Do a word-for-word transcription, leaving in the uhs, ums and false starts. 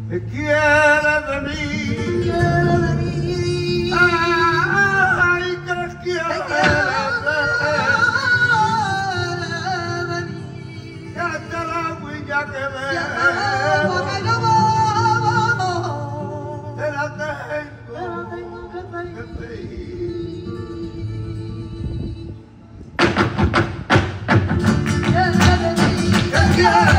que quiere de mí, quiere de mí. ay, que quiere de mí, que hasta la huella que ve, te la tengo que pedir. Que quiere